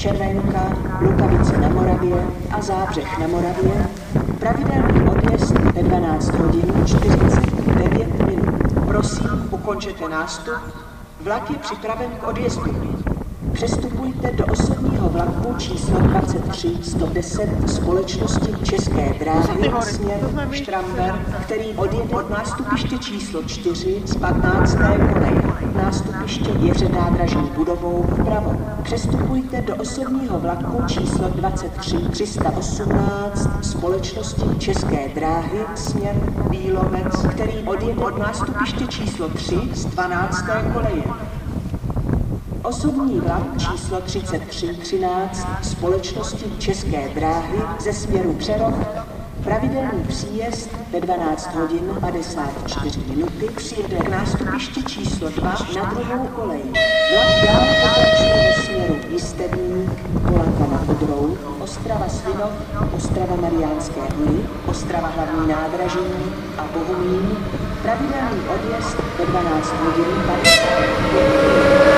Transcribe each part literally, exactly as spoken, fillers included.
Červenka, Lukavice na Moravě a Zábřeh na Moravě. Pravidelný odjezd ve dvanáct hodin čtyřicet devět minut. Prosím, ukončete nástup. Vlak je připraven k odjezdu. Přestupujte do osobního vlaku číslo dvacet tři sto deset společnosti České dráhy směr Štramberk, který odjede od nástupiště číslo čtyři z patnácté koleje. Nástupiště je před nádražní budovou vpravo. Přestupujte do osobního vlaku číslo dvacet tři tři sta osmnáct společnosti České dráhy směr Bílovec, který odjede od nástupiště číslo tři z dvanácté koleje. Osobní vlak číslo třicet tři třináct společnosti České dráhy ze směru Přerov, pravidelný příjezd ve dvanáct hodin padesát čtyři minuty přijede k nástupišti číslo dva na druhou kolej. Vlak dále pokračuje ve směru Jistebník, Polanka nad Odrou, Ostrava Svinov, Ostrava Mariánské Hory, Ostrava hlavní nádraží a Bohumín. Pravidelný odjezd ve dvanáct hodin padesát pět minut.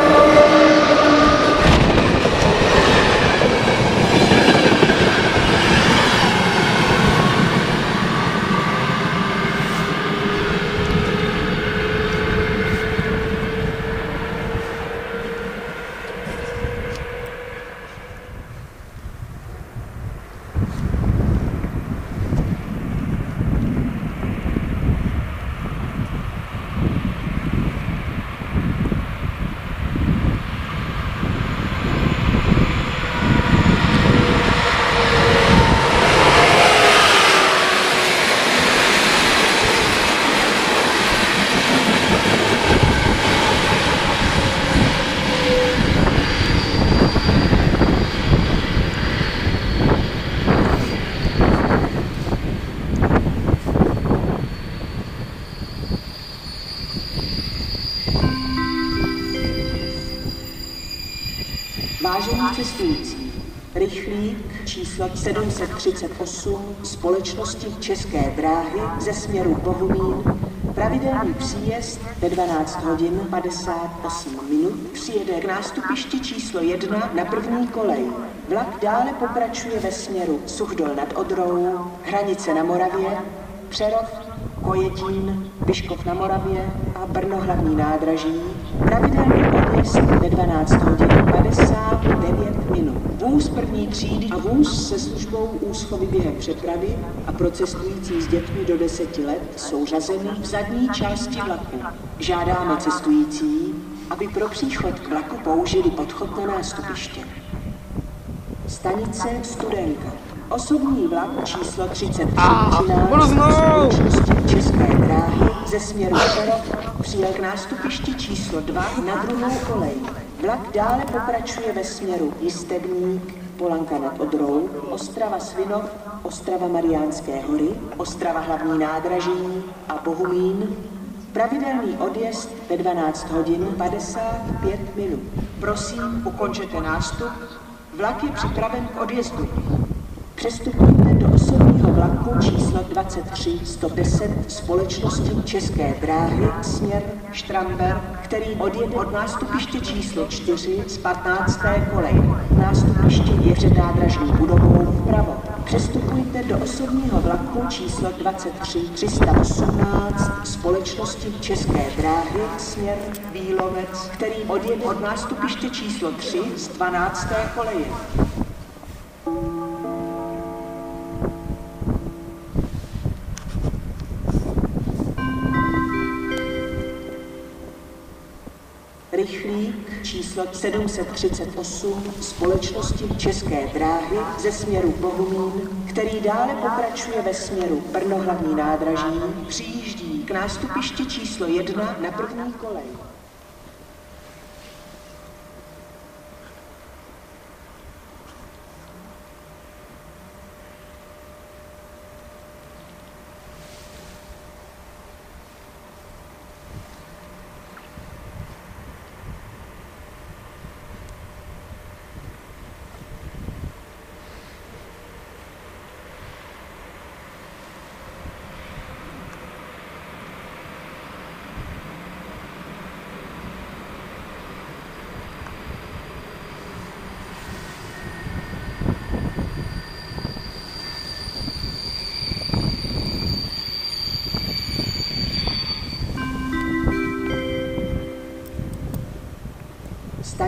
Vážení cestující, rychlík číslo sedm set třicet osm společnosti České dráhy ze směru Bohumín, pravidelný příjezd ve dvanáct hodin padesát osm minut přijede k nástupišti číslo jedna na první kolej. Vlak dále pokračuje ve směru Suchdol nad Odrou, Hranice na Moravě, Přerov, Kojetín, Vyškov na Moravě a Brno hlavní nádraží. Pravidelný odjezd ve dvanáct hodin padesát devět minut. Vůz první třídy a vůz se službou úschovy během přepravy a pro cestující s dětmi do deseti let jsou řazeny v zadní části vlaku. Žádáme cestující, aby pro příchod k vlaku použili podchod na nástupiště. Stanice Studenka. Osobní vlak číslo třicet tři třináct společnosti České dráhy ze směru Přerov přijel k nástupišti číslo dva na druhou kolej. Vlak dále pokračuje ve směru Jistebník, Polanka nad Odrou, Ostrava Svinov, Ostrava Mariánské Hory, Ostrava hlavní nádraží a Bohumín. Pravidelný odjezd ve dvanáct hodin padesát pět minut. Prosím, ukončete nástup. Vlak je připraven k odjezdu. Přestupujte do osobního vlaku číslo dvacet tři sto deset společnosti České dráhy směr Štramberk, který odjede od nástupiště číslo čtyři z patnácté koleje. Nástupiště je před nádražní budovou vpravo. Přestupujte do osobního vlaku číslo dvacet tři tři sta osmnáct společnosti České dráhy směr Bílovec, který odjede od nástupiště číslo tři z dvanácté koleje. Rychlík číslo sedm set třicet osm společnosti České dráhy ze směru Bohumín, který dále pokračuje ve směru Brno hlavní nádraží, přijíždí k nástupišti číslo jedna na první kolej.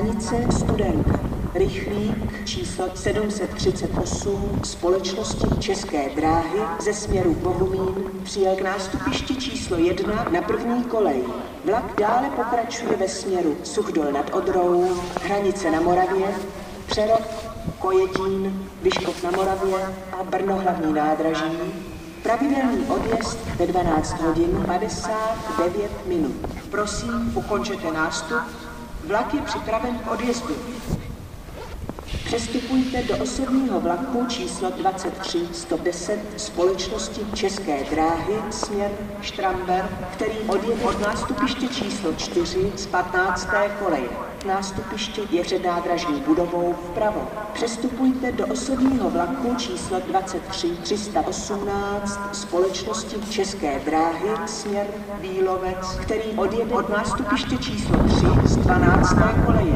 Stanice Studenka. Rychlík číslo sedm set třicet osm společnosti České dráhy ze směru Bohumín přijel k nástupišti číslo jedna na první kolej. Vlak dále pokračuje ve směru Suchdol nad Odrou, Hranice na Moravě, Přerov, Kojetín, Vyškov na Moravě a Brno hlavní nádraží. Pravidelný odjezd ve dvanáct hodin padesát devět minut. Prosím, ukončete nástup. Vlak je připraven k odjezdu. Přestupujte do osobního vlaku číslo dvacet tři sto deset společnosti České dráhy směr Štramberk, který odjede od nástupiště číslo čtyři z patnácté koleje. Nástupiště je před nádražní budovou vpravo. Přestupujte do osobního vlaku číslo dvacet tři tři sta osmnáct společnosti České dráhy směr Bílovec, který odjede od nástupiště číslo tři z dvanácté koleje.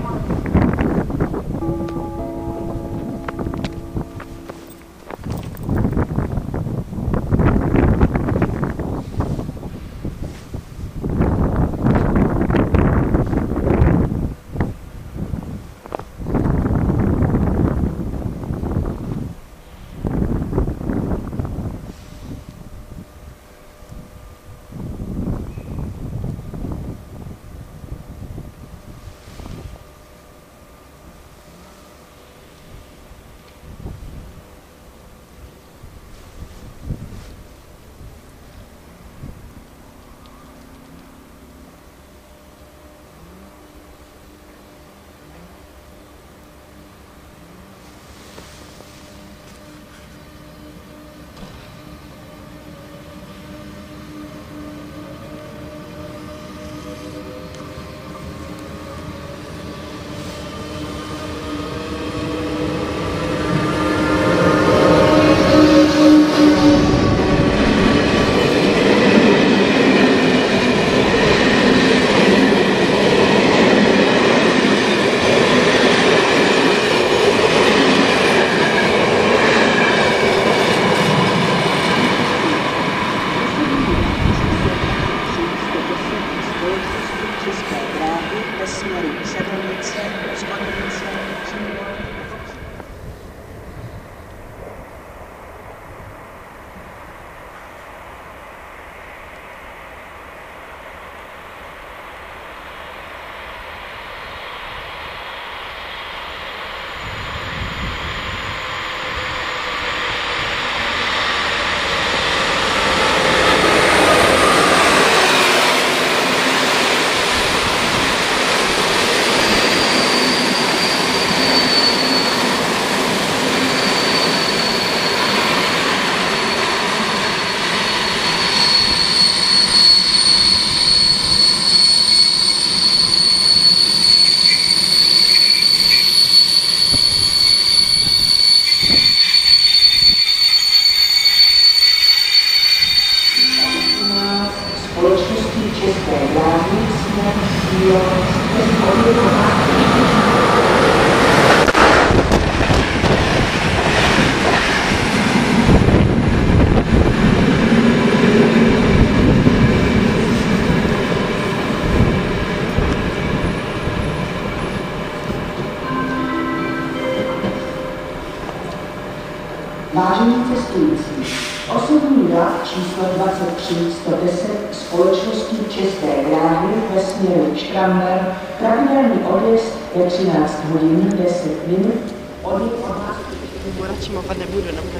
Vážení cestující, osobní vlak číslo dvacet tři sto deset společnosti České dráhy ve směru Štramberk, pravidelný odjezd ve třináct hodin deset minut, odjezd od nás. Radši mapat nebudu, nebudu.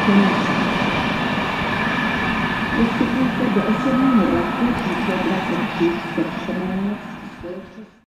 konec. Vystupujte do osobního vlaku číslo dvacet tři sto čtrnáct společnosti.